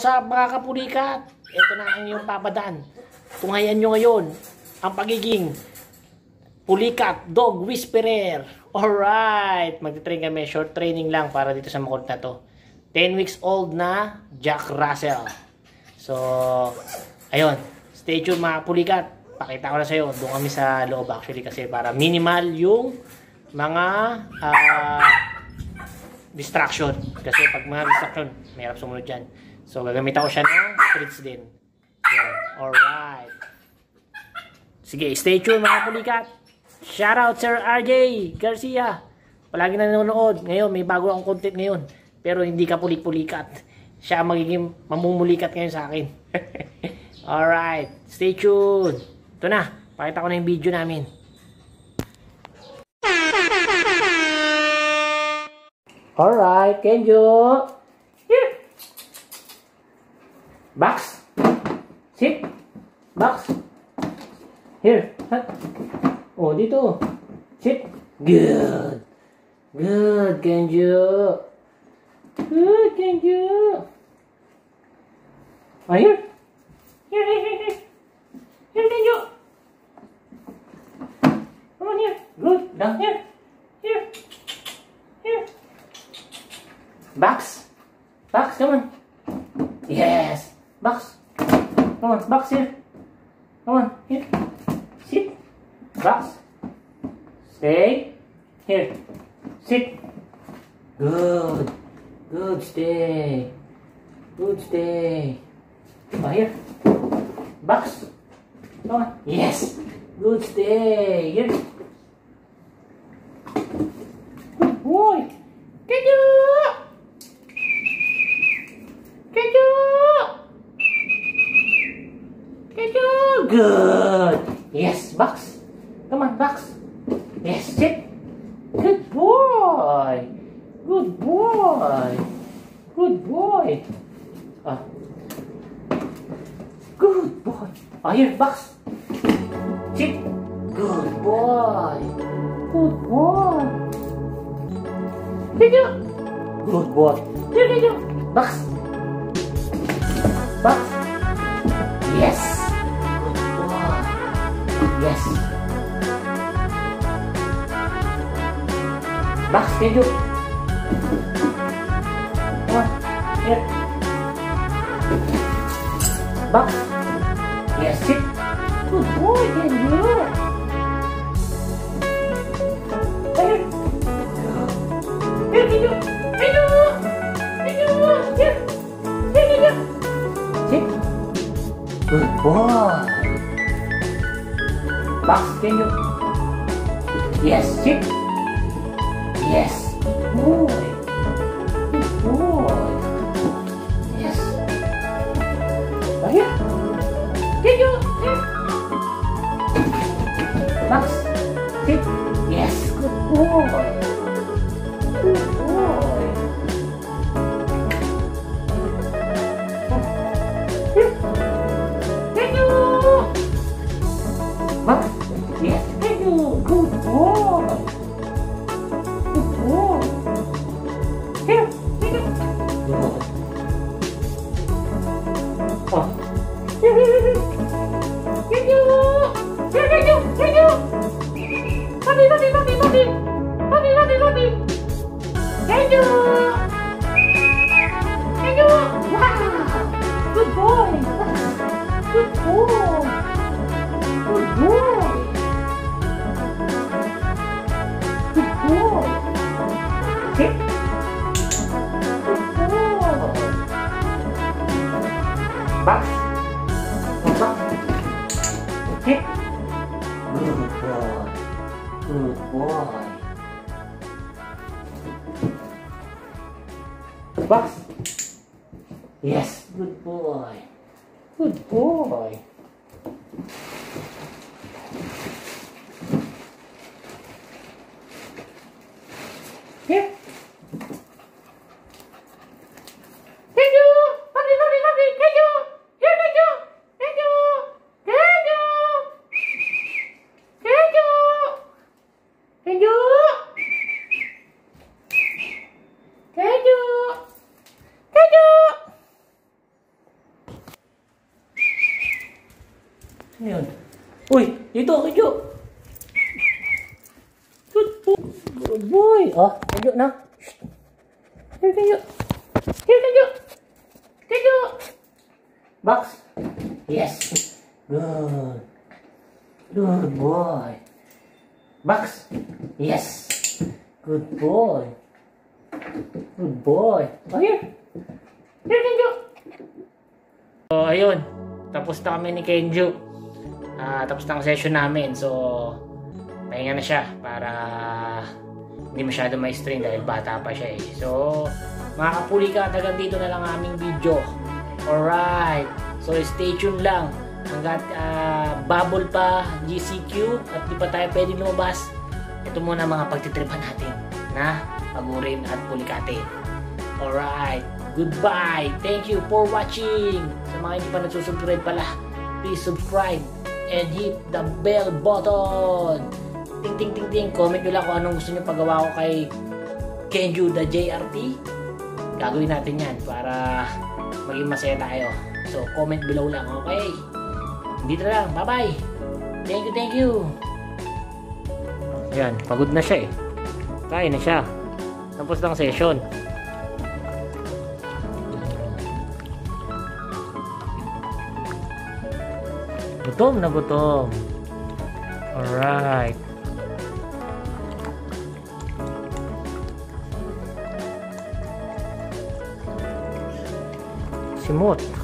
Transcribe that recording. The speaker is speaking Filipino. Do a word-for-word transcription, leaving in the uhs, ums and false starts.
sa mga kapulikat? Ito na ang inyong papadaan. Tunghayan nyo ngayon ang pagiging Pulikat Dog Whisperer. Alright, magti-train kami. Short training lang para dito sa makulit na to. ten weeks old na Jack Russell. So, ayun. Stay tuned mga pulikat. Pakita ko na sa'yo. Doon kami sa loob actually kasi para minimal yung mga uh, distraction. Kasi pag mga distraction, mahirap sumunod dyan. So, gagamitan ko siya ng treats din. Yan. Alright. Sige, stay tuned mga pulikat. Shoutout Sir R J Garcia. Palagi na nanonood. Ngayon, may bago akong content ngayon. Pero hindi ka pulik-pulikat. Siya magiging mamumulikat ngayon sa akin. Alright. Stay tuned. Ito na. Pakita ko na yung video namin. Alright. KenJu. Here. Box. Sit. Box. Here. Huh? Oh, dito. Sit. Good. Good, KenJu. Good, KenJu. Oh, here. Here, here, here, here. Here, KenJu. Come on here. Good. Down here. Here. Here. Box. Box, come on. Yes. Box. Come on, box here. Come on, here. Sit. Box. Stay. Here. Sit. Good. Good, stay. Good, stay. Oh, here. Box. Come on. Yes. Good, stay. Here. Good boy. KenJu. KenJu. KenJu. Good. Yes, box. Come on, box. Yes, sit. Good boy. Good boy. Good boy. Ah. Good boy. Oh, here, box. Sit. Good boy. Good boy. KenJu. Good boy. Here, KenJu. Box. Box. Yes. Good boy. Yes. Box, KenJu. Come on. Here. Box. Yes, sit. Good boy, KenJu. Here. Here, KenJu. KenJu. KenJu. Here. Here, KenJu. Sit. Good boy. Box, KenJu. Yes, sit. Yes. Good boy. Good boy. Yes. Oh, here. KenJu. Here. Box. Sit. Yes. Good boy. Good boy. Here. KenJu. Box. Yes. KenJu. Good boy. Good boy. Here. KenJu. Good. Oh. Here, here, here. KenJu. Here, KenJu. KenJu. Papi, papi, papi, papi. Papi, papi, papi. KenJu. KenJu. Wow. Good boy. Good boy. Good boy. Good boy. Sit. Good boy. Box. Box. Sit. Good boy. Good boy. Box. Yes. Good boy. Good boy. Here. KenJu. Papi, papi, papi. KenJu. Here, KenJu. KenJu. KenJu. KenJu. KenJu. KenJu. KenJu. Ano yun? Uy! Dito, KenJu! Good boy! Good boy! Oh, KenJu na! Here, KenJu! Here, KenJu! KenJu! Box! Yes! Good! Good boy! Box! Yes! Good boy! Good boy! Oh, here! Here, KenJu! So, ayun. Tapos na kami ni KenJu. Uh, tapos na ang session namin. So, pahinga na siya para hindi masyado may strain dahil bata pa siya eh. So, mga kapulikat, hanggang dito na lang aming video. Alright. So, stay tuned lang. Hanggat uh, bubble pa, G C Q, at di pa tayo pwede lumabas. Ito muna mga pagtitripan natin na pagurin at pulikatin. Alright. Goodbye. Thank you for watching. Sa mga hindi pa nagsusubscribe pala, please subscribe and hit the bell button. Ting ting ting ting. Comment nyo lang kung anong gusto nyo pagawa ko kay KenJu the J R T. Gagawin natin yan para maging masaya tayo. So comment below lang. Okay. Dito lang. Bye bye. Thank you, thank you. Ayan. Pagod na siya eh. Kain na siya. Tapos ng session. Gutom na gutom. Alright. Simot.